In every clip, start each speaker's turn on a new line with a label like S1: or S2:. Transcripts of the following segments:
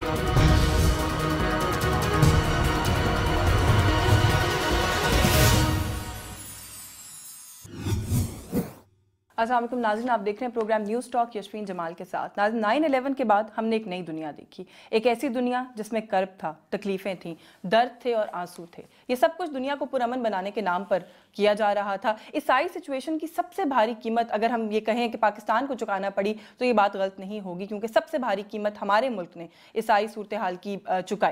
S1: अस्सलाम वालेकुम नाज़रीन, आप देख रहे हैं program news talk Yashveen Jamal के साथ। नाज़रीन, 9/11 के बाद हमने एक नई दुनिया देखी, एक ऐसी दुनिया जिसमें कर्ब था, तकलीफ़ें थीं, दर्द थे और आंसू थे। ये सब कुछ दुनिया को पुरअमन बनाने के नाम पर किया जा रहा था। इस सारी सिचुएशन की सबसे भारी कीमत अगर हम ये कहें कि पाकिस्तान को चुकाना पड़ी तो ये बात गलत नहीं होगी, क्योंकि सबसे भारी कीमत हमारे मुल्क ने इस सारी सूरत हाल की चुकाई।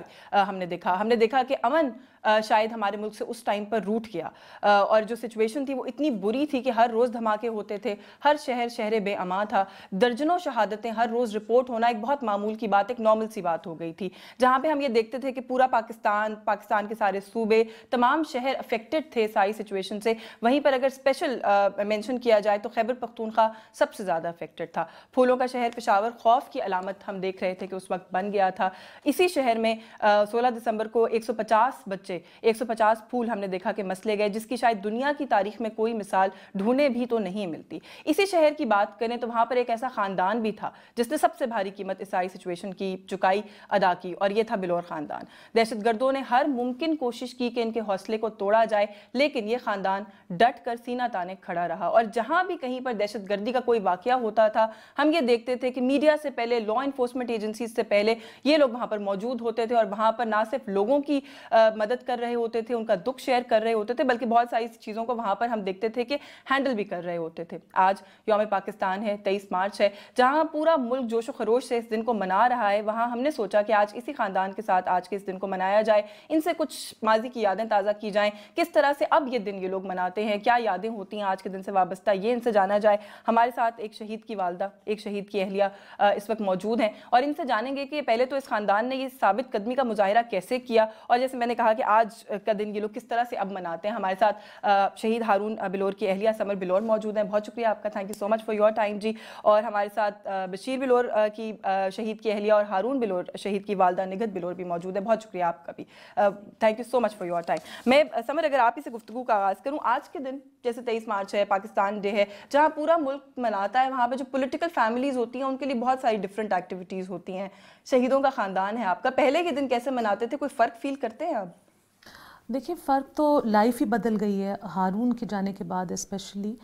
S1: हमने देखा कि अमन शायद हमारे मुल्क से उस टाइम पर रूठ गया, और जो सिचुएशन थी वो इतनी बुरी थी कि हर रोज़ धमाके होते थे, हर शहर बेअमान था, दर्जनों शहादतें हर रोज़ रिपोर्ट होना एक बहुत मामूल की बात, एक नॉर्मल सी बात हो गई थी। जहाँ पे हम ये देखते थे कि पूरा पाकिस्तान के सारे सूबे, तमाम शहर अफेक्टेड थे सारी सिचुएशन से। वहीं पर अगर स्पेशल मेंशन किया जाए तो खैबर पख्तूनख्वा सबसे ज़्यादा अफेक्टेड था। फूलों का शहर पेशावर खौफ की अलामत हम देख रहे थे कि उस वक्त बन गया था। इसी शहर में 16 दिसंबर को 150 बच्चे, 150 फूल हमने देखा कि मसले गए, जिसकी शायद दुनिया की तारीख में कोई मिसाल ढूंढने भी तो नहीं मिलती। इसी शहर की बात करें तो वहाँ पर एक ऐसा ख़ानदान भी था जिसने सबसे भारी कीमत इस सारी सिचुएशन की चुकाई अदा की, और ये था बिलोर ख़ानदान। दहशतगर्दों ने हर मुमकिन कोशिश की कि इनके हौसले को तोड़ा जाए, लेकिन ये ख़ानदान डट कर सीना ताने खड़ा रहा। और जहाँ भी कहीं पर दहशतगर्दी का कोई वाक़या होता था, हम ये देखते थे कि मीडिया से पहले, लॉ इन्फोर्समेंट एजेंसीज से पहले ये लोग वहाँ पर मौजूद होते थे, और वहाँ पर ना सिर्फ लोगों की मदद कर रहे होते थे, उनका दुख शेयर कर रहे होते थे, बल्कि बहुत सारी चीज़ों को वहाँ पर हम देखते थे कि हैंडल भी कर रहे होते थे। आज यौम पाकिस्तान है, 23 मार्च है, जहाँ पूरा मुल्क जोशो खरोश से इस दिन को मना रहा है। वहाँ हमने सोचा कि आज इसी ख़ानदान के साथ आज के इस दिन को मनाया जाए, इनसे कुछ माजी की यादें ताज़ा की जाएँ, किस तरह से अब ये दिन ये लोग मनाते हैं, क्या यादें होती हैं आज के दिन से वाबस्ता, ये इनसे जाना जाए। हमारे साथ एक शहीद की वालदा, एक शहीद की अहलिया इस वक्त मौजूद हैं, और इनसे जानेंगे कि पहले तो इस ख़ानदान ने ये साबित कदमी का मुजाहिरा कैसे किया, और जैसे मैंने कहा कि आज का दिन ये लोग किस तरह से अब मनाते हैं। हमारे साथ शहीद हारून बिलोर की अहलिया समर बिलोर मौजूद हैं। बहुत शुक्रिया आपका, thank you so much for your time जी। और हमारे साथ बशीर बिलोर की शहीद की अहलिया और हारून बिलोर शहीद की वालदा निगत बिलोर भी मौजूद है। बहुत शुक्रिया आपका भी, thank you so much for your time. मैं समर, अगर आप ही से गुफ्तगू का आगाज़ करूँ, आज के दिन जैसे 23 मार्च है, पाकिस्तान डे है, जहाँ पूरा मुल्क मनाता है, वहाँ पे जो पॉलिटिकल फैमिलीज़ होती हैं उनके लिए बहुत सारी डिफरेंट एक्टिविटीज़ होती हैं। शहीदों का ख़ानदान है आपका, पहले के दिन कैसे मनाते थे, कोई फ़र्क फील करते हैं आप?
S2: देखिए, फ़र्क तो लाइफ ही बदल गई है हारून के जाने के बाद। स्पेशली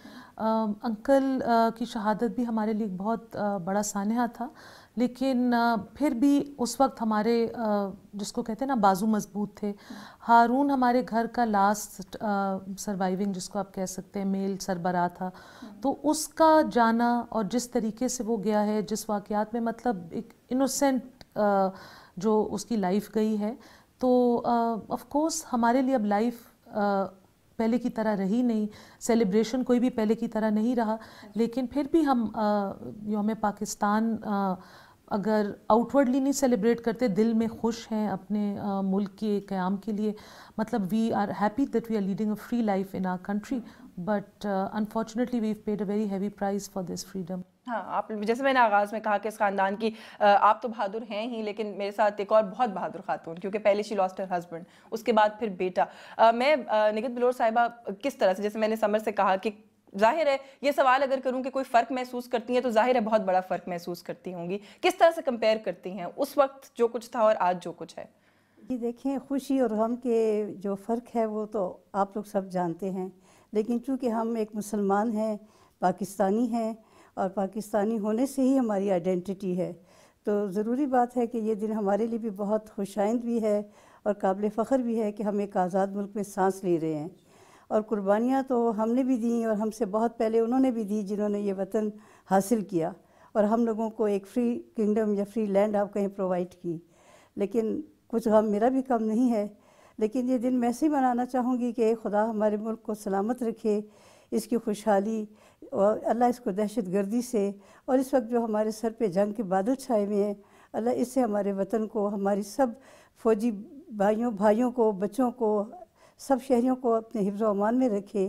S2: अंकल की शहादत भी हमारे लिए बहुत बड़ा सानहा था, लेकिन फिर भी उस वक्त हमारे जिसको कहते हैं ना बाजू मजबूत थे। हारून हमारे घर का लास्ट सर्वाइविंग, जिसको आप कह सकते हैं, मेल सरबराह था। तो उसका जाना और जिस तरीके से वो गया है, जिस वाक़यात में, मतलब एक इनोसेंट जो उसकी लाइफ गई है, तो ऑफ कोर्स हमारे लिए अब लाइफ पहले की तरह रही नहीं, सेलिब्रेशन कोई भी पहले की तरह नहीं रहा। लेकिन फिर भी हम यौम पाकिस्तान अगर आउटवर्डली नहीं सेलिब्रेट करते, दिल में खुश हैं अपने मुल्क के क़याम के लिए। मतलब we are happy that we are leading a free life in our country, but unfortunately we have paid a very heavy price for this freedom.
S1: हाँ, आप जैसे मैंने आगाज़ में कहा कि इस ख़ानदान की आप तो बहादुर हैं ही, लेकिन मेरे साथ एक और बहुत बहादुर खातून, क्योंकि पहले शी लॉस्ट हर हस्बैंड, उसके बाद फिर बेटा। मैं निगत बिलोर साहिबा, किस तरह से, जैसे मैंने समर से कहा कि जाहिर है ये सवाल अगर करूं कि कोई फ़र्क महसूस करती हैं तो जाहिर है बहुत बड़ा फ़र्क महसूस करती होंगी, किस तरह से कंपेयर करती हैं उस वक्त जो कुछ था और आज जो कुछ है?
S3: जी देखें, खुशी और गम के जो फ़र्क है वो तो आप लोग सब जानते हैं, लेकिन चूँकि हम एक मुसलमान हैं, पाकिस्तानी हैं, और पाकिस्तानी होने से ही हमारी आइडेंटिटी है, तो ज़रूरी बात है कि ये दिन हमारे लिए भी बहुत खुशाइंद भी है और काबिल फ़ख्र भी है कि हम एक आज़ाद मुल्क में सांस ले रहे हैं। और कुर्बानियाँ तो हमने भी दी, और हमसे बहुत पहले उन्होंने भी दी जिन्होंने ये वतन हासिल किया, और हम लोगों को एक फ्री किंगडम या फ्री लैंड आप कहीं प्रोवाइड की। लेकिन कुछ गम मेरा भी कम नहीं है, लेकिन ये दिन मैं ऐसे ही मनाना चाहूँगी कि खुदा हमारे मुल्क को सलामत रखे, इसकी खुशहाली, और अल्लाह इसको दहशत गर्दी से, और इस वक्त जो हमारे सर पे जंग के बादल छाए हुए हैं, अल्लाह इससे हमारे वतन को, हमारी सब फौजी भाइयों को, बच्चों को, सब शहरियों को अपने हिफ्ज़ व अमान में रखे।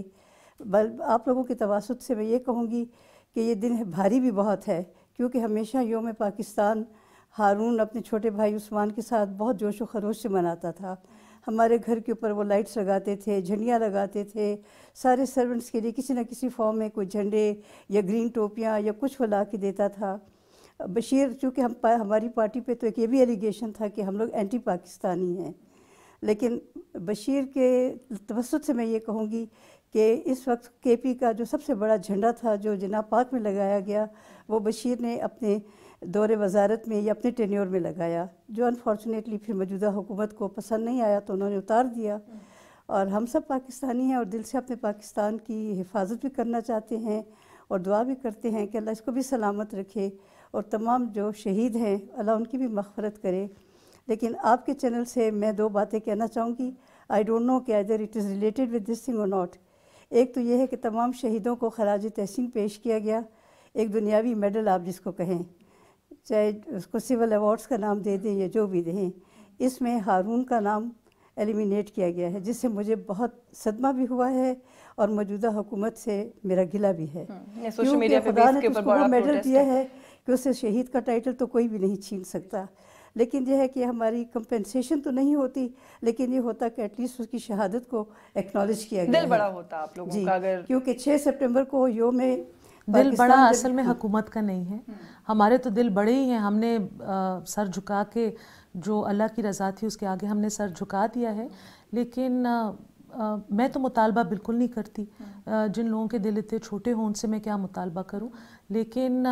S3: आप लोगों की तवासुत से मैं ये कहूँगी कि ये दिन भारी भी बहुत है, क्योंकि हमेशा यौम पाकिस्तान हारून अपने छोटे भाई उस्मान के साथ बहुत जोश व खरोश से मनाता था। हमारे घर के ऊपर वो लाइट्स लगाते थे, झंडियाँ लगाते थे, सारे सर्वेंट्स के लिए किसी न किसी फॉर्म में कोई झंडे या ग्रीन टोपियाँ या कुछ वो ला के देता था। بشیر چونکہ ہماری پارٹی پہ تو ایک یہ بھی ایلیگیشن تھا کہ ہم لوگ اینٹی پاکستانی ہیں، لیکن بشیر کے توسط سے میں یہ کہوں گی کہ اس وقت کے پی کا جو سب سے بڑا جھنڈا تھا جو جناب پاک میں لگایا گیا، وہ بشیر نے اپنے دور وزارت میں یا اپنے ٹینیور میں لگایا، جو انفارچونیٹلی پھر موجودہ حکومت کو پسند نہیں آیا تو انہوں نے اتار دیا۔ اور ہم سب پاکستانی ہیں اور دل سے اپنے پاکستان کی حفاظت بھی کرنا چاہتے ہیں اور دعا بھی کرتے ہیں کہ اللہ اس کو بھی سلامت رکھے اور تمام جو شہید ہیں اللہ ان کی بھی مغفرت کرے۔ لیکن آپ کے چینل سے میں 2 باتیں کہنا چاہوں گی۔ آئی ڈونٹ نو کہ either it is related with this thing اور ناٹ۔ ایک تو یہ ہے کہ تمام شہیدوں کو خراج تحسین پیش کیا گیا، ایک دنیاوی میڈل آپ جس کو کہیں، چاہے اس کو سول ایوارڈز کا نام دے دیں یا جو بھی دیں، اس میں ہارون کا نام ایلیمینیٹ کیا گیا ہے، جس سے مجھے بہت صدمہ بھی ہوا ہے اور موجودہ حکومت سے میرا گلہ بھی ہے، کیونکہ خدا نے اس کو وہ میڈل دیا ہے کہ اسے شہید کا ٹائٹل تو کوئی بھی نہیں چھین سکتا۔ لیکن یہ ہے کہ ہماری کمپنسیشن تو نہیں ہوتی، لیکن یہ ہوتا کہ ایٹ لیسٹ اس کی شہادت کو ایکنالج کیا گیا ہے۔
S1: دل بڑا ہوتا آپ لوگوں کا اگر،
S3: کیونکہ 6 سپٹمبر کو یوم
S2: دل بڑا اصل میں حکومت کا نہیں ہے، ہمارے تو دل بڑے ہی ہیں، ہم نے سر جھکا کے جو اللہ کی رضا تھی اس کے آگے ہم نے سر جھکا دیا ہے۔ لیکن میں تو مطالبہ بالکل نہیں کرتی، جن لوگوں کے دل اتنے چھوٹے ہوں ان سے میں کیا مطالبہ کروں، لیکن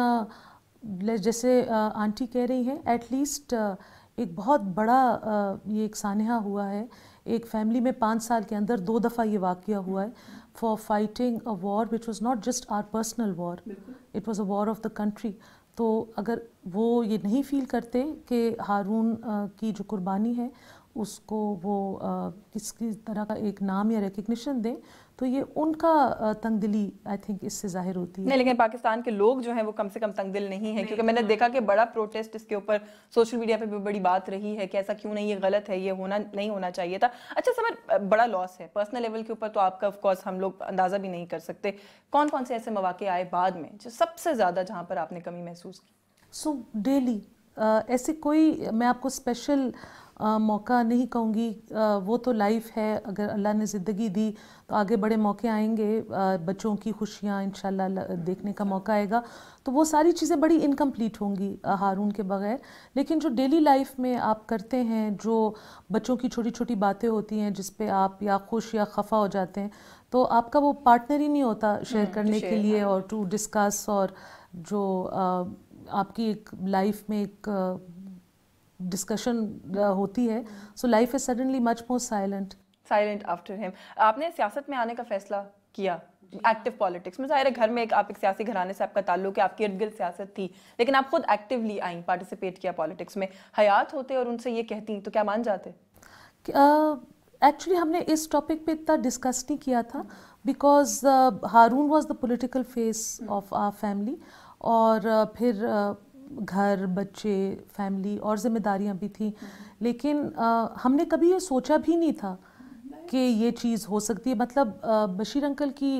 S2: جیسے آنٹی کہہ رہی ہیں ایٹ لیسٹ ایک بہت بڑا یہ ایک سانحہ ہوا ہے، ایک فیملی میں 5 سال کے اندر 2 دفعہ یہ واقعہ ہوا ہے for fighting a war which was not just our personal war, it was a war of the country. تو اگر وہ یہ نہیں فیل کرتے کہ ہارون کی جو قربانی ہے اس کو وہ کسی طرح کا ایک نام یا ریکگنیشن دیں، تو یہ ان کا تنگ دلی آئی تھنک اس سے ظاہر ہوتی ہے۔
S1: نہیں، لیکن پاکستان کے لوگ جو ہیں وہ کم سے کم تنگ دل نہیں ہیں، کیونکہ میں نے دیکھا کہ بڑا پروٹیسٹ اس کے اوپر سوشل میڈیا پہ بھی بڑی بات رہی ہے کہ ایسا کیوں نہیں، یہ غلط ہے، یہ نہیں ہونا چاہیے تھا۔ اچھا سمر، بڑا لاس ہے پرسنل لیول کے اوپر، تو آپ کا آف کورس ہم لوگ اندازہ بھی نہیں کر سکتے، کون کون سے ایسے مواقع آئے بعد میں جو سب سے زیادہ جہاں پر آپ نے کمی محسوس کی؟
S2: سو ڈیلی ایسے کوئی میں آپ کو اسپیشل موقع نہیں کہوں گی، وہ تو لائف ہے، اگر اللہ نے زندگی دی تو آگے بڑے موقع آئیں گے، بچوں کی خوشیاں انشاءاللہ دیکھنے کا موقع آئے گا، تو وہ ساری چیزیں بڑی انکمپلیٹ ہوں گی ہارون کے بغیر۔ لیکن جو ڈیلی لائف میں آپ کرتے ہیں، جو بچوں کی چھوٹی چھوٹی باتیں ہوتی ہیں جس پہ آپ یا خوش یا خفا ہو جاتے ہیں، تو آپ کا وہ پارٹنر ہی نہیں ہوتا شیئر کرنے کے لیے اور ٹو ڈسکس، اور جو آپ کی ایک لائف میں ایک ڈسکشن ہوتی ہے، so life is suddenly much more silent
S1: after him. آپ نے سیاست میں آنے کا فیصلہ کیا، ایکٹیو پالیٹکس میں، ظاہر ہے گھر میں آپ ایک سیاسی گھرانے سے آپ کا تعلق ہے، آپ کے ارد گرد سیاست تھی، لیکن آپ خود ایکٹیولی آئیں، پارٹیسپیٹ کیا پالیٹکس میں، حیات ہوتے اور ان سے یہ کہتی تو کیا مان جاتے؟
S2: ایکچولی ہم نے اس ٹاپک پہ اتنا ڈسکس نہیں کیا تھا، because Haroon was the political face of our family, اور پھر گھر، بچے، فیملی اور ذمہ داریاں بھی تھیں، لیکن ہم نے کبھی یہ سوچا بھی نہیں تھا کہ یہ چیز ہو سکتی ہے۔ مطلب بشیر انکل کی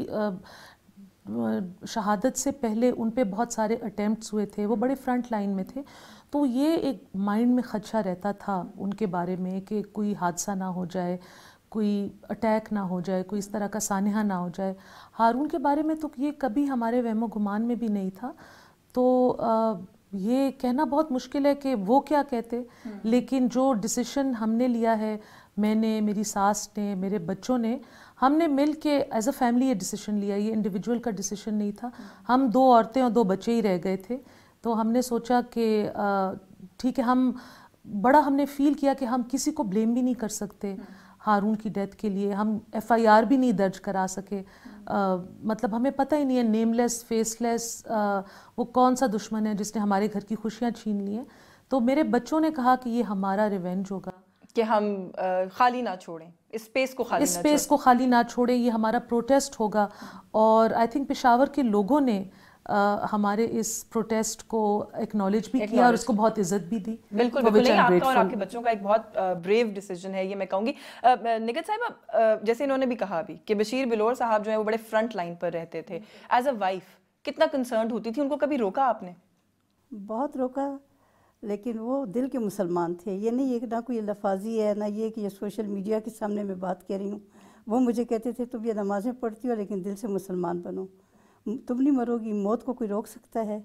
S2: شہادت سے پہلے ان پہ بہت سارے اٹیمپٹس ہوئے تھے، وہ بڑے فرنٹ لائن میں تھے، تو یہ ایک مائنڈ میں خدشہ رہتا تھا ان کے بارے میں کہ کوئی حادثہ نہ ہو جائے، کوئی اٹیک نہ ہو جائے، کوئی اس طرح کا سانحہ نہ ہو جائے۔ ہارون کے بارے میں تو یہ کبھی ہمارے وہم و گمان میں بھی نہیں تھا، تو یہ کہنا بہت مشکل ہے کہ وہ کیا کہتے، لیکن جو ڈیسیشن ہم نے لیا ہے، میں نے، میری ساس نے، میرے بچوں نے، ہم نے مل کے ایز اے فیملی یہ ڈیسیشن لیا، یہ انڈیویجول کا ڈیسیشن نہیں تھا۔ ہم 2 عورتیں اور 2 بچے ہی رہ گئے تھے، تو ہم نے سوچا کہ ٹھیک ہے، ہم نے فیل کیا کہ ہم کسی کو بلیم بھی نہیں کر سکتے ہارون کی ڈیتھ کے لیے، ہم FIR بھی نہیں درج کرا سکے، مطلب ہمیں پتہ ہی نہیں ہے، نیم لیس، فیس لیس، وہ کون سا دشمن ہے جس نے ہمارے گھر کی خوشیاں چھین لی ہیں۔ تو میرے بچوں نے کہا کہ یہ ہمارا ریونج ہوگا،
S1: کہ ہم خالی نہ چھوڑیں، اسپیس کو
S2: خالی نہ چھوڑیں، یہ ہمارا پروٹیسٹ ہوگا۔ اور آئی تھنک پشاور کے لوگوں نے ہمارے اس پروٹیسٹ کو ایکنالج بھی کیا اور اس کو بہت عزت بھی دی۔
S1: بالکل نہیں، آپ کا اور آپ کے بچوں کا ایک بہت بریو ڈیسیجن ہے، یہ میں کہوں گی۔ نگہت صاحبہ، جیسے انہوں نے بھی کہا بھی کہ بشیر بلور صاحب جو ہیں وہ بڑے فرنٹ لائن پر رہتے تھے، ایز اے وائف کتنا کنسرنڈ ہوتی تھی، ان کو کبھی روکا آپ نے؟
S3: بہت روکا، لیکن وہ دل کے مسلمان تھے، یہ نہیں یہ نہ کوئی لفاظی ہے، نہ یہ کہ یہ سوشل میڈیا کے سامنے میں بات کہہ رہی ہوں۔ وہ مجھے کہتے تھے تم یہ نمازیں پڑھتی ہو لیکن دل سے مسلمان بنو، تم نہیں مرو گی، موت کو کوئی روک سکتا ہے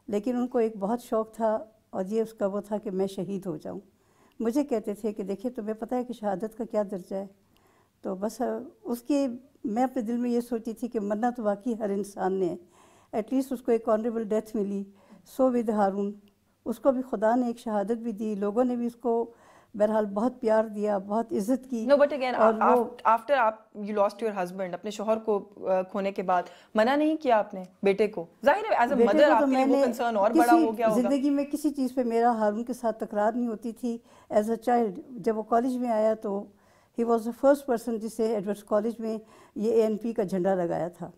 S3: لیکن ان کو ایک بہت شوق تھا اور یہ اس کا وہ تھا کہ میں شہید ہو جاؤں. مجھے کہتے تھے کہ دیکھیے تمہیں پتہ ہے کہ شہادت کا کیا درجہ ہے. تو بس اس کے میں اپنے دل میں یہ سوچتی تھی کہ مرنا تو واقعی ہر انسان نے ہے, ایٹ لیسٹ اس کو ایک آنریبل ڈیتھ ملی. سو ود ہارون, اس کو بھی خدا نے ایک شہادت بھی دی, لوگوں نے بھی اس کو بہرحال بہت پیار دیا, بہت عزت کی.
S1: No, but again,
S3: اور وہ
S1: after you lost your husband, اپنے شوہر کو کھونے کے بعد منع نہیں کیا آپ نے بیٹے کو؟ ظاہر ہے ایز اے مدر آپ کے لیے وہ کنسرن اور بڑا ہو گیا ہوگا.
S3: زندگی میں کسی چیز پہ میرا ہارون کے ساتھ تکرار نہیں ہوتی تھی. ایز اے چائلڈ جب وہ کالج میں آیا تو he was the first person جسے ایڈورڈس کالج میں یہ ANP کا جھنڈا لگایا تھا.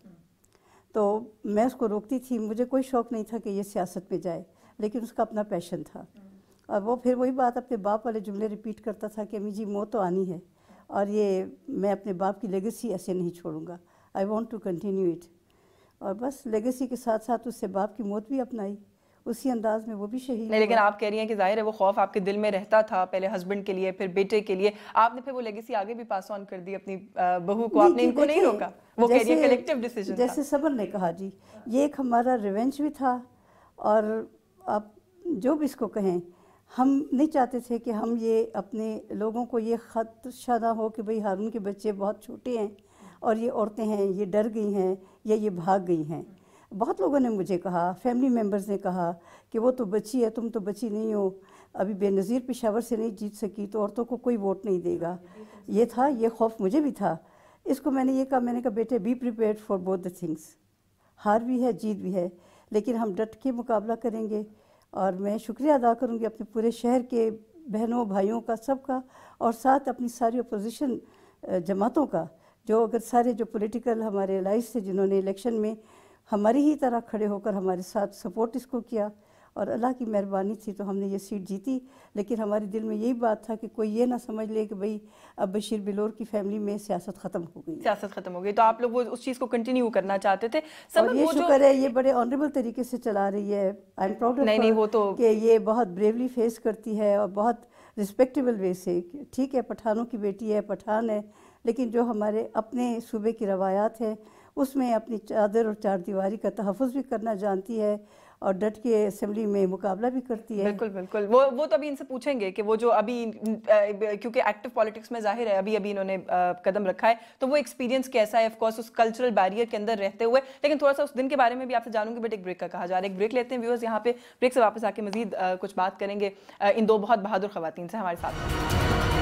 S3: تو میں اس کو روکتی تھی, مجھے کوئی شوق نہیں تھا کہ یہ سیاست میں جائے, لیکن اس کا اپنا پیشن تھا. اور وہ پھر وہی بات اپنے باپ والے جملے ریپیٹ کرتا تھا کہ امی جی موت تو آنی ہے, اور یہ میں اپنے باپ کی لیگیسی ایسے نہیں چھوڑوں گا, I want to continue it. اور بس لیگیسی کے ساتھ ساتھ اس سے باپ کی موت بھی اپنائی, اسی انداز میں وہ بھی شہید
S1: نہیں. لیکن آپ کہہ رہی ہیں کہ ظاہر ہے وہ خوف آپ کے دل میں رہتا تھا, پہلے ہسبینڈ کے لیے پھر بیٹے کے لیے, آپ نے پھر وہ لیگیسی آگے بھی پاس آن کر دی اپنی بہو کو, آپ نے ان کو نہیں روکا. وہ کہہ رہی ہے کلیکٹیو ڈیسیژن تھا.
S3: جیسے صبر نے کہا جی, یہ ایک ہمارا ریونج بھی تھا. اور آپ جو بھی اس کو کہیں, ہم نہیں چاہتے تھے کہ ہم یہ اپنے لوگوں کو یہ خدشہ نہ ہو کہ بھئی ہارون کے بچے بہت چھوٹے ہیں اور یہ عورتیں ہیں یہ ڈر گئی ہیں یا یہ بھاگ گئی ہیں. بہت لوگوں نے مجھے کہا, فیملی ممبرز نے کہا کہ وہ تو بچی ہے, تم تو بچی نہیں ہو, ابھی بے نظیر پشاور سے نہیں جیت سکی تو عورتوں کو کوئی ووٹ نہیں دے گا. یہ تھا, یہ خوف مجھے بھی تھا. اس کو میں نے یہ کہا, میں نے کہا بیٹے be prepared for both the things, ہار بھی ہے جیت بھی ہے, لیکن ہم ڈٹ کے مقابلہ کریں گے. اور میں شکریہ ادا کروں گی اپنے پورے شہر کے بہنوں بھائیوں کا, سب کا, اور ساتھ اپنی ساری اپوزیشن جماعتوں کا, جو اگر سارے جو پولیٹیکل ہمارے الائز تھے جنہوں نے الیکشن میں ہماری ہی طرح کھڑے ہو کر ہمارے ساتھ سپورٹ اس کو کیا. اور اللہ کی مہربانی تھی تو ہم نے یہ سیٹ جیتی. لیکن ہمارے دل میں یہی بات تھا کہ کوئی یہ نہ سمجھ لے کہ بھئی اب بشیر بلور کی فیملی میں سیاست ختم ہو گئی.
S1: سیاست ختم ہو گئی, تو آپ لوگ وہ اس چیز کو کنٹینیو کرنا چاہتے تھے.
S3: اور یہ شکر ہے یہ بڑے آنریبل طریقے سے چلا رہی ہے. I am proud of her کہ یہ بہت بریولی فیس کرتی ہے اور بہت رسپیکٹیبل وے سے. ٹھیک ہے پٹھانوں کی بیٹی ہے, پٹھان ہے, لیکن جو ہمارے اپنے صوبے کی روایات ہیں اس میں اپنی چادر اور چار دیواری کا تحفظ بھی کرنا جانتی ہے, اور ڈٹ کے اسمبلی میں مقابلہ بھی کرتی ہے.
S1: بالکل بالکل. وہ تو ابھی ان سے پوچھیں گے کہ وہ جو ابھی کیونکہ ایکٹیو پالیٹکس میں ظاہر ہے ابھی انہوں نے قدم رکھا ہے, تو وہ ایکسپیرینس کیسا ہے, آف کورس اس کلچرل بیریئر کے اندر رہتے ہوئے. لیکن تھوڑا سا اس دن کے بارے میں بھی آپ سے جانوں گی, بٹ ایک بریک کا کہا جا رہا ہے. ایک بریک لیتے ہیں ویورز, یہاں پہ بریک سے واپس آ کے مزید کچھ بات کریں گے ان دو بہت بہادر خواتین سے ہمارے ساتھ.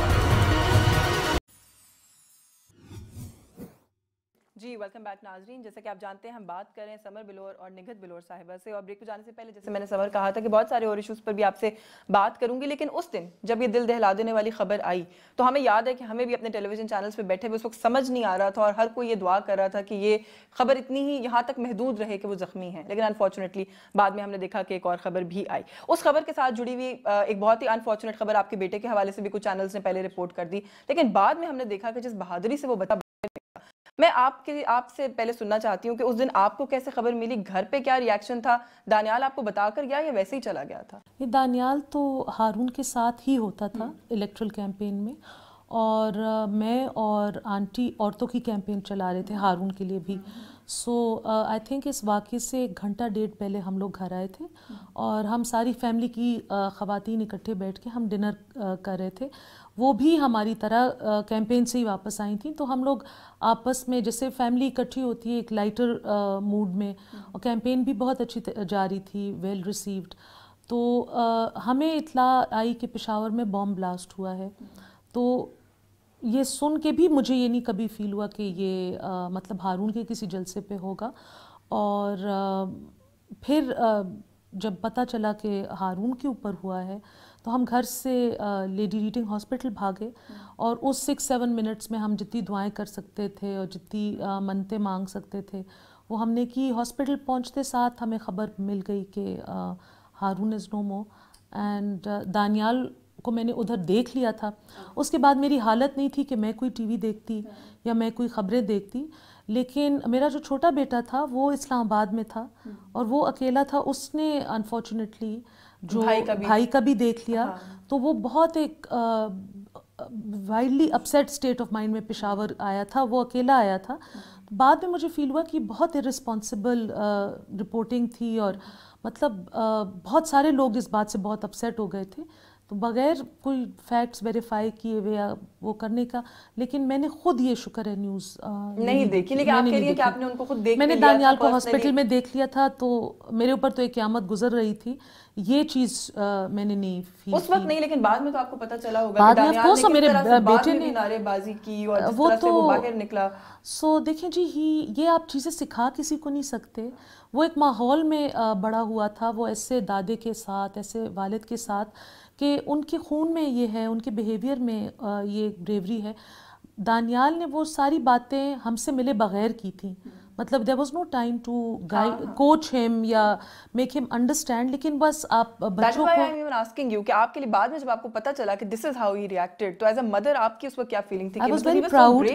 S1: جی ویلکم بیک ناظرین. جیسا کہ آپ جانتے ہیں ہم بات کر رہے ہیں سمر بلور اور نگہت بلور صاحبہ سے, اور بریک پہ جانے سے پہلے جیسے میں نے سمر کہا تھا کہ بہت سارے اور ایشوز پر بھی آپ سے بات کروں گی, لیکن اس دن جب یہ دل دہلا دینے والی خبر آئی تو ہمیں یاد ہے کہ ہمیں بھی اپنے ٹیلی ویژن چینلز پہ بیٹھے ہوئے اس وقت سمجھ نہیں آ رہا تھا, اور ہر کوئی یہ دعا کر رہا تھا کہ یہ خبر اتنی ہی یہاں تک محدود رہے کہ وہ زخمی ہیں. لیکن انفارچونیٹلی بعد میں ہم نے دیکھا کہ ایک اور خبر بھی آئی. اس خبر کے ساتھ جڑی ہوئی ایک بہت ہی انفارچونیٹ خبر آپ کے بیٹے کے حوالے سے بھی کچھ چینلز نے پہلے رپورٹ کر دی, لیکن بعد میں ہم نے دیکھا کہ جس بہادری سے وہ بتا, میں آپ سے پہلے سننا چاہتی ہوں کہ اس دن آپ کو کیسے خبر ملی, گھر پہ کیا ری ایکشن تھا, دانیال آپ کو بتا کر گیا یا ویسے ہی چلا گیا تھا؟
S2: یہ دانیال تو ہارون کے ساتھ ہی ہوتا تھا الیکٹرل کیمپین میں, اور میں اور آنٹی عورتوں کی کیمپین چلا رہے تھے ہارون کے لیے بھی. سو آئی تھنک اس واقعے سے 1 گھنٹہ ڈیڑھ پہلے ہم لوگ گھر آئے تھے, اور ہم ساری فیملی کی خواتین اکٹھے بیٹھ کے ہم ڈنر کر رہے تھے. وہ بھی ہماری طرح کیمپین سے ہی واپس آئی تھیں, تو ہم لوگ آپس میں جیسے فیملی اکٹھی ہوتی ہے ایک لائٹر موڈ میں, اور کیمپین بھی بہت اچھی جاری تھی, ویل ریسیوڈ. تو ہمیں اطلاع آئی کہ پشاور میں بام بلاسٹ ہوا ہے. تو یہ سن کے بھی مجھے یہ نہیں کبھی فیل ہوا کہ یہ مطلب ہارون کے کسی جلسے پہ ہوگا. اور پھر جب پتہ چلا کہ ہارون کے اوپر ہوا ہے تو ہم گھر سے لیڈی ریڈنگ ہاسپٹل بھاگے, اور اس 6-7 منٹس میں ہم جتنی دعائیں کر سکتے تھے اور جتنی منتیں مانگ سکتے تھے وہ ہم نے کی. ہاسپٹل پہنچتے ساتھ ہمیں خبر مل گئی کہ Haroon is no more, and Daniyal کو میں نے ادھر دیکھ لیا تھا. اس کے بعد میری حالت نہیں تھی کہ میں کوئی ٹی وی دیکھتی یا میں کوئی خبریں دیکھتی, لیکن میرا جو چھوٹا بیٹا تھا وہ اسلام آباد میں تھا اور وہ اکیلا تھا. اس نے انفارچونیٹلی جو بھائی کا بھی دیکھ لیا, تو وہ بہت ایک wildly upset state of mind میں پشاور آیا تھا, وہ اکیلا آیا تھا. بعد میں مجھے فیل ہوا کہ بہت ارسپانسبل رپورٹنگ تھی, اور مطلب بہت سارے لوگ اس بات سے بہت اپسیٹ ہو گئے تھے، تو بغیر کوئی فیکٹس ویریفائی کیے ہوئے یا وہ کرنے کا، لیکن میں نے خود یہ شکر ہے نیوز
S1: نہیں دیکھی، لیکن آپ کہہ رہی ہیں کہ آپ نے ان کو خود دیکھ
S2: میں نے
S1: لیا تھا
S2: دانیال کو
S1: personally.
S2: ہاسپٹل میں دیکھ لیا تھا، تو میرے اوپر تو ایک قیامت گزر رہی تھی، یہ چیز میں نے نہیں فیل
S1: اس وقت نہیں، لیکن بعد میں تو آپ کو پتہ چلا ہوگا
S2: بعد
S1: کہ
S2: میں
S1: دانیال نے کس طرح سے بعد
S2: بیٹے
S1: میں
S2: نے
S1: بھی نعرے بازی کی اور جس طرح سے وہ باہر نکلا.
S2: سو دیکھیں جی، یہ آپ چیزیں سکھا کسی کو نہیں سکتے. وہ ایک ماحول میں بڑا ہوا تھا، وہ ایسے دادے کے ساتھ، ایسے والد کے ساتھ، کہ ان کے خون میں یہ ہے، ان کے بیہیویئر میں یہ بریوری ہے. دانیال نے وہ ساری باتیں ہم سے ملے بغیر کی تھیں، مطلب there was no time to coach him یا میک him understand، لیکن بس آپ بچوں کو.
S1: I'm even asking you کہ آپ کے لیے بعد میں جب آپ کو پتہ چلا کہ this is how he reacted، تو ایز اے مدر آپ کی اس وقت کیا فیلنگ تھی؟
S2: I was very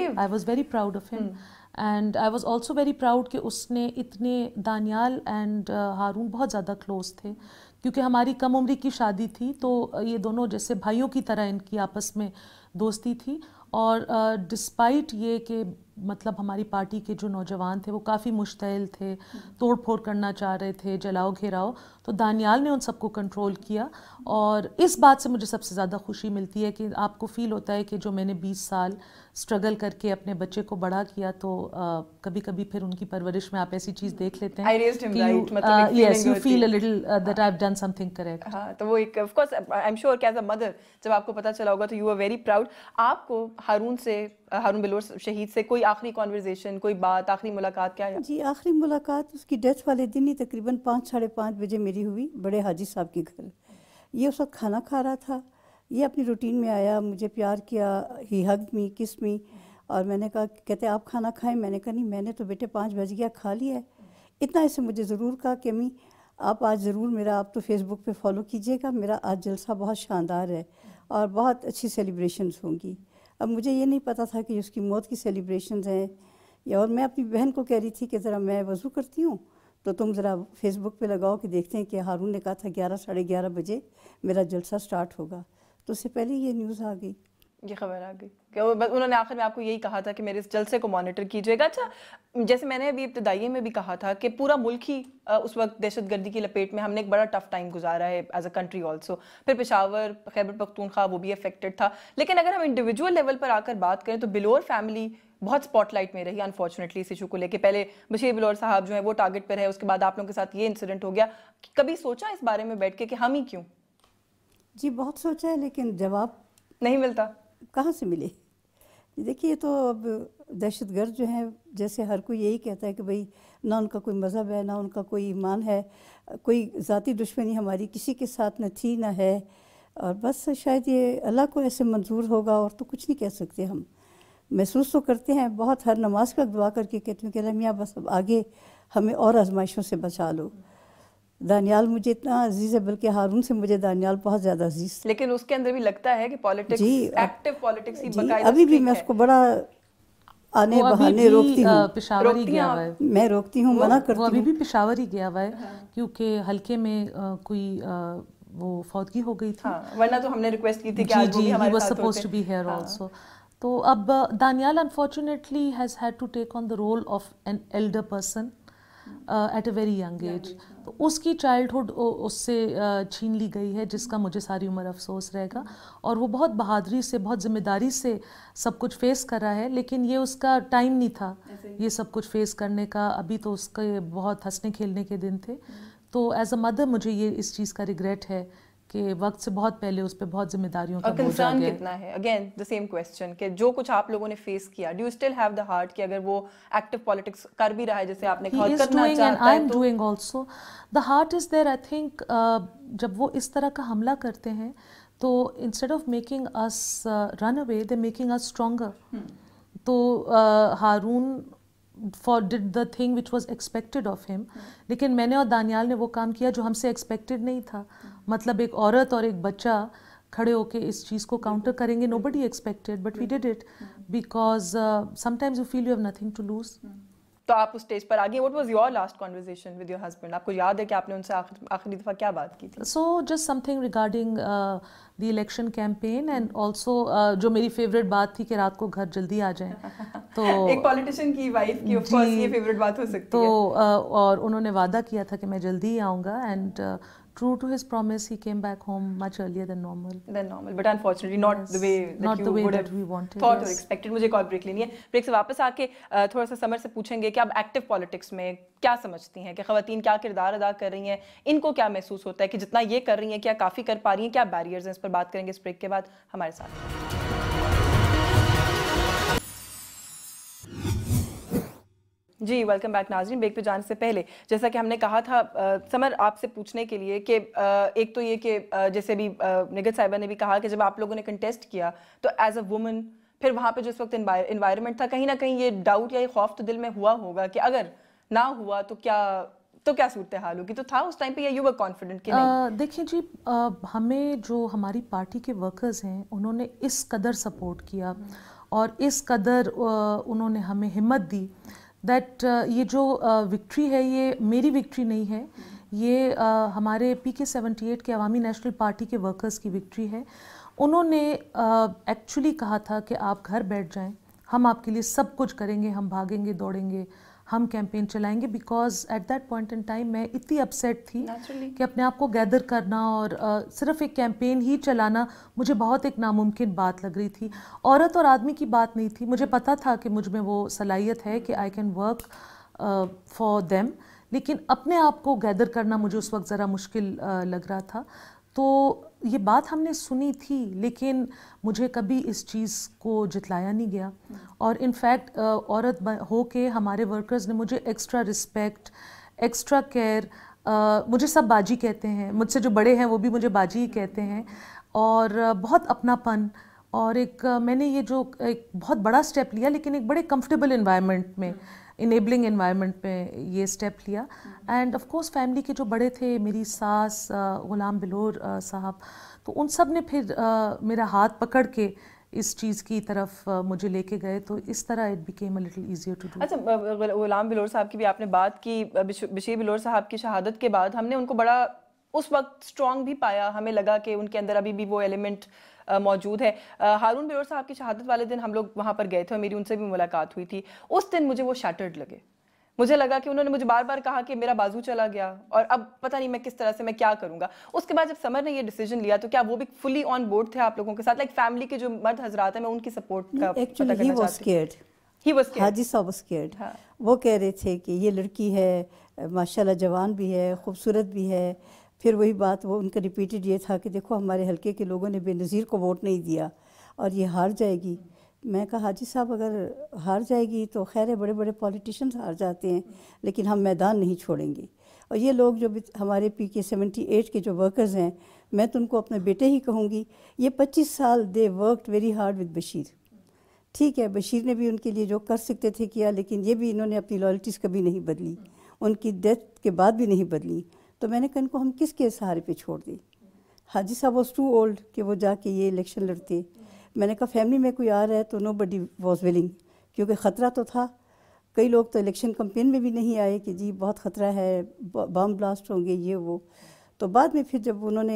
S2: proud of him and I was also very proud کہ اس نے اتنے، دانیال اینڈ ہارون بہت زیادہ کلوز تھے، کیونکہ ہماری کم عمری کی شادی تھی، تو یہ دونوں جیسے بھائیوں کی طرح ان کی آپس میں دوستی تھی. اور ڈسپائٹ یہ کہ مطلب ہماری پارٹی کے جو نوجوان تھے وہ کافی مشتعل تھے، توڑ پھوڑ کرنا چاہ رہے تھے، جلاؤ گھیراؤ، تو دانیال نے ان سب کو کنٹرول کیا. اور اس بات سے مجھے سب سے زیادہ خوشی ملتی ہے کہ آپ کو فیل ہوتا ہے کہ جو میں نے 20 سال اسٹرگل کر کے اپنے بچے کو بڑا کیا، تو کبھی کبھی پھر ان کی پرورش میں آپ ایسی چیز دیکھ لیتے ہیں کہ yes you feel a little that I have done something correct.
S1: ہاں، تو وہ ایک of course I am sure کہ ایز اے مدر جب آپ کو پتہ چلا ہوگا تو یو آر ویری پراؤڈ. آپ کو ہارون بلور شہید سے کوئی آخری کانورزیشن، کوئی بات، آخری ملاقات کیا ہے؟
S3: جی، آخری ملاقات اس کی ڈیتھ والے دن ہی تقریباً 5-5:30 بجے میری ہوئی بڑے حاجی صاحب کے گھر. یہ اس وقت کھانا کھا رہا تھا، یہ اپنی روٹین میں آیا، مجھے پیار کیا، ہی ہگ می، کس می، اور میں نے کہا، کہتے آپ کھانا کھائیں؟ میں نے کہا نہیں، میں نے تو بیٹے 5 بج گیا کھا لیا ہے. اتنا اسے مجھے ضرور کہا کہ امی آپ آج ضرور میرا، آپ تو فیس بک پہ فالو کیجیے گا، میرا آج جلسہ بہت شاندار ہے اور بہت اچھی سیلیبریشنز ہوں گی. اب مجھے یہ نہیں پتہ تھا کہ اس کی موت کی سیلیبریشنز ہیں. اور میں اپنی بہن کو کہہ رہی تھی کہ ذرا میں وضو کرتی ہوں تو تم ذرا فیس بک پہ لگاؤ کہ دیکھتے ہیں کہ ہارون نے کہا تھا 11-11:30 بجے میرا جلسہ سٹارٹ ہوگا. تو اس سے پہلے یہ نیوز آ گئی،
S1: یہ خبر آ گئی کہ انہوں نے آخر میں آپ کو یہی کہا تھا کہ میرے اس جلسے کو مانیٹر کیجیے گا. اچھا، جیسے میں نے ابھی ابتدائیے میں بھی کہا تھا کہ پورا ملک ہی اس وقت دہشت گردی کی لپیٹ میں، ہم نے ایک بڑا ٹف ٹائم گزارا ہے ایز اے کنٹری آلسو. پھر پشاور، خیبر پختونخوا وہ بھی افیکٹڈ تھا. لیکن اگر ہم انڈیویجول لیول پر آ کر بات کریں تو بلور فیملی بہت اسپاٹ لائٹ میں رہی انفارچونیٹلی اس ایشو کو لے کے. پہلے بشیر بلور صاحب جو ہیں وہ ٹارگٹ پہ رہے، اس کے بعد آپ لوگوں کے ساتھ یہ انسیڈنٹ ہو گیا. کبھی سوچا اس بارے میں بیٹھ کے کہ ہم ہی کیوں؟
S3: جی بہت سوچا ہے، لیکن جواب
S1: نہیں ملتا.
S3: کہاں سے ملے؟ دیکھیے، تو اب دہشت گرد جو ہیں، جیسے ہر کوئی یہی کہتا ہے کہ بھئی نہ ان کا کوئی مذہب ہے، نہ ان کا کوئی ایمان ہے، کوئی ذاتی دشمنی ہماری کسی کے ساتھ نہ تھی نہ ہے، اور بس شاید یہ اللہ کو ایسے منظور ہوگا، اور تو کچھ نہیں کہہ سکتے. ہم محسوس تو کرتے ہیں بہت، ہر نماز کا دعا کر کے کہتے ہیں کہ اللہ میاں بس اب آگے ہمیں اور آزمائشوں سے بچا لو. دانیال مجھے اتنا عزیز ہے، بلکہ ہارون سے مجھے دانیال بہت زیادہ عزیز.
S1: لیکن اس کے اندر بھی لگتا ہے کہ پالیٹکس، ایکٹیو پالیٹکس ہی باقاعدہ.
S3: ابھی بھی میں اس کو بڑا آنے بہانے روکتی ہوں،
S2: پشاور ہی گیا ہوا ہے،
S3: میں روکتی ہوں، منع کرتی ہوں.
S2: وہ ابھی بھی پشاور ہی گیا ہوا ہے کیونکہ حلقے میں کوئی وہ فوتگی ہو گئی تھی،
S1: ورنہ تو ہم نے ریکویسٹ کی تھی کہ آج وہ بھی ہمارے ساتھ ہوتے.
S2: تو اب Daniyal unfortunately has had to take on the role of an elder person at a very young age. تو اس کی چائلڈہڈ اس سے چھین لی گئی ہے، جس کا مجھے ساری عمر افسوس رہے گا. اور وہ بہت بہادری سے، بہت ذمہ داری سے سب کچھ فیس کر رہا ہے، لیکن یہ اس کا ٹائم نہیں تھا یہ سب کچھ فیس کرنے کا. ابھی تو اس کے بہت ہنسنے کھیلنے کے دن تھے. تو ایز اے مدر مجھے یہ اس چیز کا ریگریٹ ہے کہ وقت سے بہت پہلے اس پہ بہت ذمہ داریوں کا بوجھ آ گیا.
S1: کتنا ہے اگین دا سیم کویسچن کہ جو کچھ آپ لوگوں نے فیس کیا، do you still have the heart کہ اگر وہ ایکٹیو پالیٹکس کر بھی رہا ہے جیسے آپ نے کہا کرنا چاہتا ہے تو
S2: doing also the heart is there. I think جب وہ اس طرح کا حملہ کرتے ہیں تو instead of making us run away they making us stronger. تو Haroon did the thing which was expected of him. لیکن میں نے اور دانیال نے وہ کام کیا جو ہم سے ایکسپیکٹڈ نہیں تھا. مطلب ایک عورت اور ایک بچہ کھڑے ہو کے اس چیز کو کاؤنٹر کریں گے. nobody expected but we did it because sometimes you feel you have nothing to lose.
S1: तो आप उस स्टेज पर आ गए. What was your last conversation with your husband? आपको याद है कि आपने उनसे आखिरी दफ़ा क्या बात की थी?
S2: So just something regarding the election campaign and also जो मेरी फेवरेट बात थी कि रात को घर जल्दी आ जाएं. तो
S1: एक पॉलिटिशियन की वाइफ की ऑफ कोर्स ये फेवरेट बात हो सकती
S2: तो
S1: है.
S2: और उन्होंने वादा किया था कि मैं जल्दी ही आऊँगा and true to his promise he came back home much earlier than normal.
S1: But unfortunately not the way that you would have thought or expected. मुझे एक और ब्रेक लेनी है. ब्रेक से वापस आके थोड़ा सा समर से पूछेंगे कि आप एक्टिव पॉलिटिक्स में क्या समझती हैं कि ख़वातीन क्या किरदार अदा कर रही हैं, इनको क्या महसूस होता है कि जितना ये कर रही हैं क्या काफ़ी कर पा रही हैं, क्या बैरियर्स हैं, इस पर बात करेंगे इस ब्रेक के बाद. हमारे साथ जी. वेलकम बैक नाज़रीन. ब्रेक पे जाने से पहले जैसा कि हमने कहा था समर आपसे पूछने के लिए कि एक तो ये कि जैसे भी निगत साहिबा ने भी कहा कि जब आप लोगों ने कंटेस्ट किया तो एज अ वुमन फिर वहाँ पे जो इस वक्त इन्वायरमेंट था कहीं ना कहीं ये डाउट या ये खौफ तो दिल में हुआ होगा कि अगर ना हुआ तो क्या सूरत हाल होगी. तो था उस टाइम पे या यू वर कॉन्फिडेंट कि नहीं?
S2: देखिए जी, हमें जो हमारी पार्टी के वर्कर्स हैं उन्होंने इस कदर सपोर्ट किया और इस कदर उन्होंने हमें हिम्मत दी दैट ये जो विक्ट्री है ये मेरी विक्ट्री नहीं है, ये हमारे PK-78 के अवामी नेशनल पार्टी के वर्कर्स की विक्ट्री है. उन्होंने एक्चुअली कहा था कि आप घर बैठ जाएं, हम आपके लिए सब कुछ करेंगे, हम भागेंगे दौड़ेंगे, हम कैंपेन चलाएंगे. Because at that point in time मैं इतनी अपसेट थी कि अपने आप को गैदर करना और सिर्फ एक कैंपेन ही चलाना मुझे बहुत एक नामुमकिन बात लग रही थी. औरत और आदमी की बात नहीं थी, मुझे पता था कि मुझ में वो सलाहियत है कि I can work for them, लेकिन अपने आप को गैदर करना मुझे उस वक्त ज़रा मुश्किल लग रहा था. तो ये बात हमने सुनी थी लेकिन मुझे कभी इस चीज़ को जितलाया नहीं गया. और इनफैक्ट औरत हो के हमारे वर्कर्स ने मुझे एक्स्ट्रा रिस्पेक्ट, एक्स्ट्रा केयर, मुझे सब बाजी कहते हैं, मुझसे जो बड़े हैं वो भी मुझे बाजी ही कहते हैं. और बहुत अपनापन और एक मैंने ये जो एक बहुत बड़ा स्टेप लिया लेकिन एक बड़े कंफर्टेबल इन्वायरमेंट में, इनेबलिंग इन्वायरमेंट में ये स्टेप लिया. एंड ऑफ कोर्स फैमिली के जो बड़े थे, मेरी सास, गुलाम बिलोर साहब, तो उन सब ने फिर मेरा हाथ पकड़ के इस चीज़ की तरफ मुझे लेके गए. तो इस तरह it became a little easier to do.
S1: अच्छा, गुलाम बिलोर साहब की भी आपने बात की. बशीर बिलोर साहब की शहादत के बाद हमने उनको बड़ा उस वक्त स्ट्रॉन्ग भी पाया, हमें लगा कि उनके अंदर अभी भी वो एलिमेंट मौजूद है. हारून बिलोर साहब की शहादत वाले दिन हम लोग वहाँ पर गए थे और मेरी उनसे भी मुलाकात हुई थी. उस दिन मुझे वो शैटर्ड लगे. मुझे लगा कि उन्होंने मुझे बार बार कहा कि मेरा बाजू चला गया और अब पता नहीं मैं किस तरह से मैं क्या करूँगा. उसके बाद जब समर ने ये डिसीजन लिया तो क्या वो भी फुली ऑन बोर्ड थे आप लोगों के साथ? लाइक फैमिली के जो मर्द हजरात हैं, मैं उनकी सपोर्ट का पता करना चाहती हूँ.
S3: हाजी साहब वाज स्केयर्ड. वो कह रहे थे कि ये लड़की है, माशाल्लाह जवान भी है, खूबसूरत भी है. फिर वही बात वो उनका रिपीटेड ये था कि देखो हमारे हलके के लोगों ने बेनज़ीर को वोट नहीं दिया और ये हार जाएगी. मैं कहा हाजी साहब अगर हार जाएगी तो खैर है, बड़े बड़े पॉलिटिशियंस हार जाते हैं लेकिन हम मैदान नहीं छोड़ेंगे. और ये लोग जो हमारे PK-78 के जो वर्कर्स हैं, मैं तो उनको अपने बेटे ही कहूँगी. ये 25 साल they worked very hard with Bashir. ठीक है, बशीर ने भी उनके लिए जो कर सकते थे किया, लेकिन ये भी इन्होंने अपनी लॉयल्टीज़ कभी नहीं बदली, उनकी डेथ के बाद भी नहीं बदली. तो मैंने कहा इनको हम किसके सहारे पे छोड़ दें. हाजी साहब वॉज टू ओल्ड कि वो जाके ये इलेक्शन लड़ते. मैंने कहा फैमिली में कोई आ रहा है तो नो बडी वॉज विलिंग, क्योंकि ख़तरा तो था. कई लोग तो इलेक्शन कैंपेन में भी नहीं आए कि जी बहुत ख़तरा है, बम ब्लास्ट होंगे ये वो. तो बाद में फिर जब उन्होंने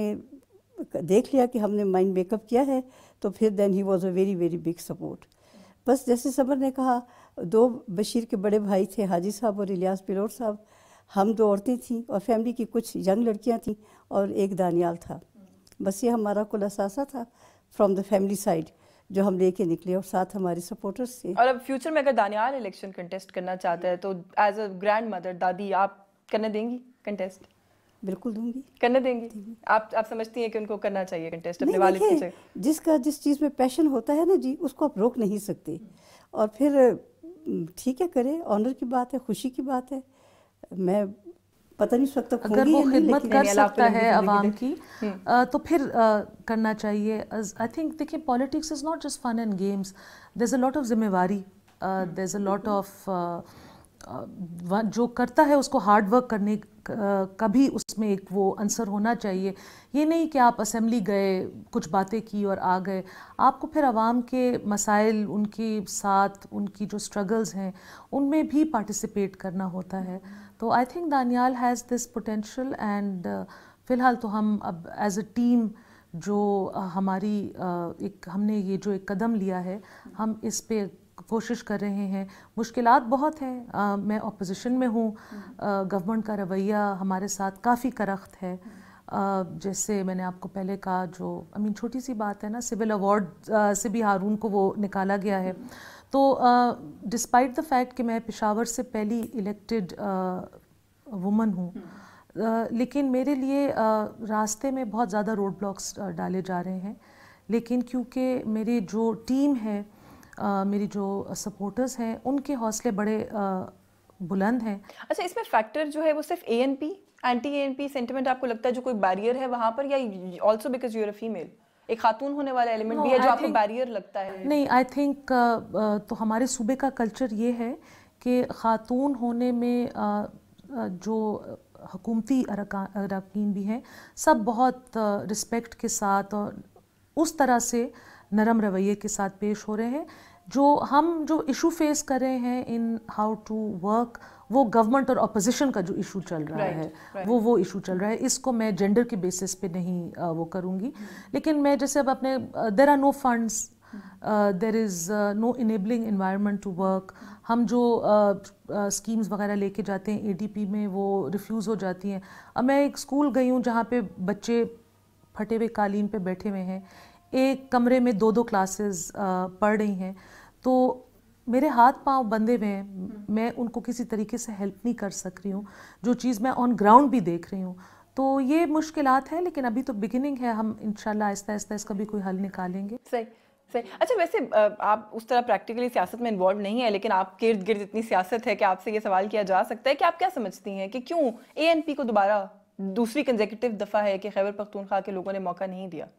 S3: देख लिया कि हमने माइंड मेकअप किया है तो फिर then he was a very very big support. बस जैसे समर ने कहा, दो बशीर के बड़े भाई थे, हाजी साहब और इलियास बिलोर साहब. हम दो औरतें थीं और फैमिली की कुछ यंग लड़कियां थीं और एक दानियाल था. बस ये हमारा कुल असासा था फ्रॉम द फैमिली साइड जो हम लेके निकले और साथ हमारे सपोर्टर्स थे. और
S1: अब फ्यूचर में अगर दानियाल इलेक्शन कंटेस्ट करना चाहता है तो एज अ ग्रैंड मदर, दादी, आप करने देंगी कंटेस्ट?
S3: बिल्कुल दूंगी.
S1: करने देंगी? आप समझती हैं कि उनको करना चाहिए कंटेस्ट अपने वालिद की जगह?
S3: जिसका जिस चीज़ में पैशन होता है ना जी, उसको आप रोक नहीं सकते. और फिर ठीक है, करे, ऑनर की बात है, खुशी की बात है. मैं पता नहीं सकता
S2: अगर वो खिदमत कर सकता है अवाम की तो फिर करना चाहिए. आई थिंक देखिए, politics is not just fun and games. There is a lot of जिम्मेवारी, there is a lot of جو کرتا ہے اس کو ہارڈ ورک کرنے کا بھی اس میں ایک وہ عنصر ہونا چاہیے. یہ نہیں کہ آپ اسمبلی گئے, کچھ باتیں کی اور آ گئے. آپ کو پھر عوام کے مسائل, ان کے ساتھ ان کی جو اسٹرگلز ہیں ان میں بھی پارٹیسپیٹ کرنا ہوتا ہے. تو I think Daniyal has this potential, and فی الحال تو ہم اب ایز اے ٹیم جو ہماری ہم نے یہ جو ایک قدم لیا ہے, ہم اس پہ کوشش کر رہے ہیں. مشکلات بہت ہیں, میں اپوزیشن میں ہوں, گورنمنٹ کا رویہ ہمارے ساتھ کافی کرخت ہے. جیسے میں نے آپ کو پہلے کہا, جو چھوٹی سی بات ہے نا, سول ایوارڈ سے بھی ہارون کو وہ نکالا گیا ہے. تو ڈسپائٹ دا فیکٹ کہ میں پشاور سے پہلی الیکٹڈ وومن ہوں, لیکن میرے لیے راستے میں بہت زیادہ روڈ بلاکس ڈالے جا رہے ہیں. لیکن کیونکہ میری جو ٹیم ہے, میری جو سپورٹرز ہیں, ان کے حوصلے بڑے بلند ہیں.
S1: اچھا, اس میں فیکٹر جو ہے وہ صرف A N P, anti A N P sentiment آپ کو لگتا ہے جو کوئی بیریئر ہے وہاں پر, یا also because you are a female, ایک خاتون ہونے والا ایلیمنٹ بھی ہے جو آپ کو بیریئر لگتا ہے؟
S2: نہیں, آئی تھنک تو ہمارے صوبے کا کلچر یہ ہے کہ خاتون ہونے میں جو حکومتی اراکین بھی ہیں سب بہت رسپیکٹ کے ساتھ اور اس طرح سے نرم رویے کے ساتھ پیش ہو رہے ہیں. جو ایشو فیس کر رہے ہیں ان ہاؤ ٹو ورک, وہ گورنمنٹ اور اپوزیشن کا جو ایشو چل رہا ہے وہ ایشو چل رہا ہے. اس کو میں جینڈر کے بیسس پہ نہیں وہ کروں گی. لیکن میں جیسے اب اپنے there are no funds, there is no enabling environment to work. ہم جو اسکیمز وغیرہ لے کے جاتے ہیں اے ڈی پی میں وہ ریفیوز ہو جاتی ہیں. اب میں ایک اسکول گئی ہوں جہاں پہ بچے پھٹے ہوئے قالین پہ بیٹھے ہوئے ہیں, ایک کمرے میں 2 کلاسز پڑھ رہی ہیں, تو میرے ہاتھ پاؤں بندھے ہوئے ہیں, میں ان کو کسی طریقے سے ہیلپ نہیں کر سک رہی ہوں, جو چیز میں آن گراؤنڈ بھی دیکھ رہی ہوں. تو یہ مشکلات ہیں, لیکن ابھی تو بگننگ ہے, ہم انشاءاللہ آہستہ آہستہ اس کا بھی کوئی حل نکالیں گے.
S1: صحیح. اچھا, ویسے آپ اس طرح پریکٹیکلی سیاست میں انوالو نہیں ہے, لیکن آپ کے ارد گرد اتنی سیاست ہے کہ آپ سے یہ سوال کیا جا سکتا ہے کہ آپ کیا سمجھتی ہیں کہ کیوں اے این پی کو دوبارہ دوسری کنزیکٹیو دفعہ ہے کہ خیبر پختونخوا کے لوگوں نے موقع نہیں دیا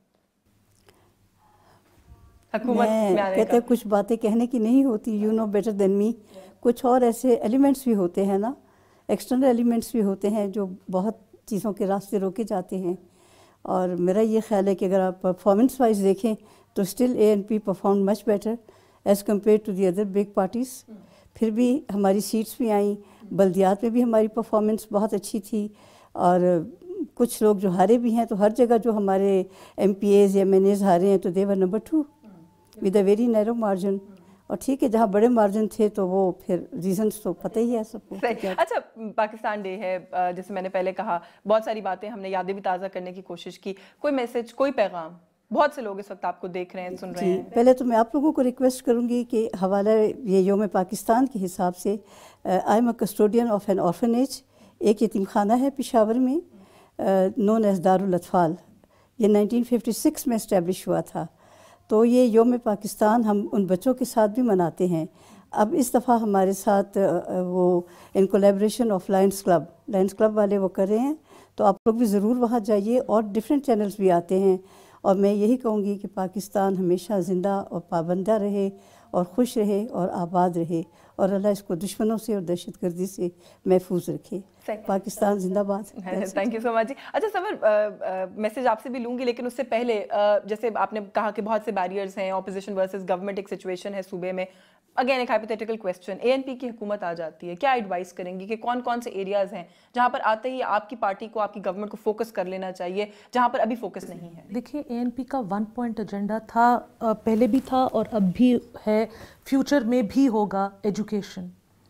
S1: حکومت میں آنے کا؟
S3: کہتے کچھ باتیں کہنے کی نہیں ہوتی, یو نو بیٹر دین می. کچھ اور ایسے ایلیمنٹس بھی ہوتے ہیں نا, ایکسٹرنل ایلیمنٹس بھی ہوتے ہیں جو بہت چیزوں کے راستے روکے جاتے ہیں. اور میرا یہ خیال ہے کہ اگر آپ پرفارمنس وائز دیکھیں تو still A N P perform much better as compare to the other big parties. پھر بھی ہماری سیٹس بھی آئیں, بلدیات میں بھی ہماری پرفارمنس بہت اچھی تھی, اور کچھ لوگ جو ہارے بھی ہیں تو ہر جگہ جو ہمارے ایم پی ایز یا ایم این ایز ہارے ہیں تو they were number 2 with a very narrow margin. اور ٹھیک ہے, جہاں بڑے مارجن تھے تو وہ پھر ریزنس تو پتہ ہی ہے سب کو.
S1: اچھا, پاکستان ڈے ہے, جیسے میں نے پہلے کہا, بہت ساری باتیں ہم نے یادیں بھی تازہ کرنے کی کوشش کی. کوئی میسج, کوئی پیغام, بہت سے لوگ اس وقت آپ کو دیکھ رہے ہیں, سن رہے ہیں.
S3: پہلے تو میں آپ لوگوں کو ریکویسٹ کروں گی کہ حوالہ یہ یوم پاکستان کے حساب سے, I am a custodian of an orphanage. ایک یتیم خانہ ہے پشاور میں نون ایز دارالاطفال, یہ 1956 میں اسٹیبلش ہوا تھا. تو یہ یوم پاکستان ہم ان بچوں کے ساتھ بھی مناتے ہیں. اب اس دفعہ ہمارے ساتھ وہ in collaboration of Lions Club والے وہ کر رہے ہیں, تو آپ لوگ بھی ضرور وہاں جائیے. اور ڈفرینٹ چینلز بھی آتے ہیں, اور میں یہی کہوں گی کہ پاکستان ہمیشہ زندہ اور پابندہ رہے اور خوش رہے اور آباد رہے, اور اللہ اس کو دشمنوں سے اور دہشت گردی سے محفوظ رکھے. پاکستان زندہ باد.
S1: تھینک یو سو مچ جی. اچھا سمر, میسج آپ سے بھی لوں گی, لیکن اس سے پہلے جیسے آپ نے کہا کہ بہت سے بیریئرز ہیں, اپوزیشن ورسز گورنمنٹ ایک سچویشن ہے صوبے میں. اگین ایک hypothetical question, A N P کی حکومت آ جاتی ہے, کیا ایڈوائز کریں گی کہ کون کون سے ایریاز ہیں جہاں پر آتے ہی آپ کی پارٹی کو, آپ کی گورنمنٹ کو فوکس کر لینا چاہیے, جہاں پر ابھی فوکس نہیں ہے؟
S2: دیکھیے, اے این پی کا 1 پوائنٹ ایجنڈا تھا, پہلے بھی تھا اور اب بھی ہے, فیوچر میں بھی ہوگا, ایجوکیشن.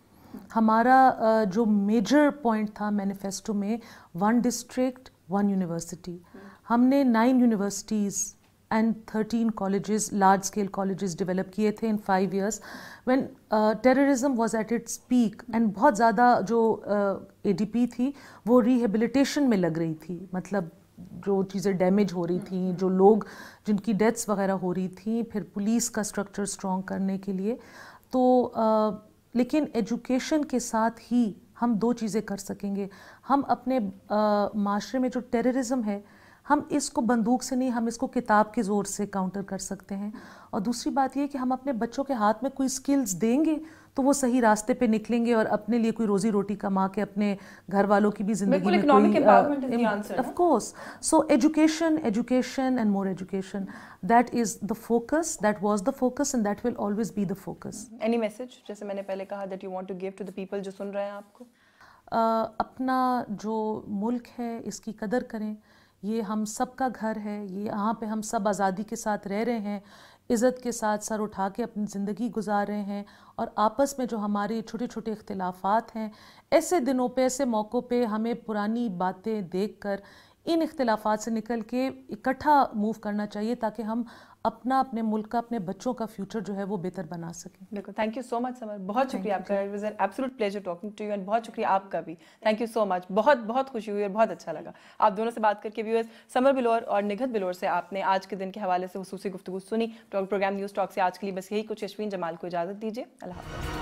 S2: ہمارا جو میجر پوائنٹ تھا مینیفیسٹو میں 1 ڈسٹرکٹ 1 یونیورسٹی. ہم نے 9 universities and 13 colleges, large scale colleges develop کیے تھے ان 5 years when terrorism was at its peak, and بہت زیادہ جو اے ڈی پی تھی وہ ریہیبلیٹیشن میں لگ رہی تھی, مطلب جو چیزیں ڈیمیج ہو رہی تھیں, جو لوگ جن کی ڈیتھس وغیرہ ہو رہی تھیں, پھر پولیس کا اسٹرکچر اسٹرانگ کرنے کے لیے. تو لیکن ایجوکیشن کے ساتھ ہی ہم 2 چیزیں کر سکیں گے. ہم اپنے معاشرے میں جو ٹیررزم ہے, ہم اس کو بندوق سے نہیں, ہم اس کو کتاب کے زور سے کاؤنٹر کر سکتے ہیں. اور دوسری بات یہ کہ ہم اپنے بچوں کے ہاتھ میں کوئی سکلز دیں گے تو وہ صحیح راستے پہ نکلیں گے اور اپنے لیے کوئی روزی روٹی کما کے اپنے گھر والوں کی بھی زندگی میں کوئی of course. So education and more education, that is the focus, that was the focus and that will always be the focus.
S1: Any message جیسے میں نے پہلے کہا that you want to give to the people جو سن رہے ہیں آپ کو؟
S2: اپنا جو ملک ہے اس کی قدر کریں, یہ ہم سب کا گھر ہے, یہ یہاں پہ ہم سب آزادی کے ساتھ رہ رہے ہیں, عزت کے ساتھ سر اٹھا کے اپنی زندگی گزار رہے ہیں, اور آپس میں جو ہمارے چھوٹے چھوٹے اختلافات ہیں, ایسے دنوں پہ ایسے موقعوں پہ ہمیں پرانی باتیں دیکھ کر ان اختلافات سے نکل کے اکٹھا موو کرنا چاہیے تاکہ ہم اپنے ملک کا, اپنے بچوں کا فیوچر جو ہے وہ بہتر بنا سکیں.
S1: بالکل, تھینک یو سو مچ سمر, بہت شکریہ آپ کا, it was an absolute pleasure talking to you, and بہت شکریہ آپ کا بھی, تھینک یو سو مچ, بہت بہت خوشی ہوئی اور بہت اچھا لگا آپ دونوں سے بات کر کے. ویورز, سمر بلور اور نگہت بلور سے آپ نے آج کے دن کے حوالے سے خصوصی گفتگو سنی. پروگرام نیوز ٹاک سے آج کے لیے بس یہی کچھ. یشوین جمال کو اجازت دیجیے, اللہ حافظ.